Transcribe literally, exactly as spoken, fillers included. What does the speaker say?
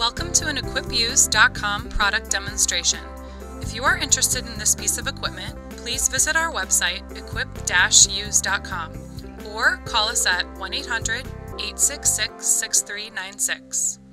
Welcome to an equip use dot com product demonstration. If you are interested in this piece of equipment, please visit our website, equip dash use dot com, or call us at one eight hundred, eight six six, six three nine six.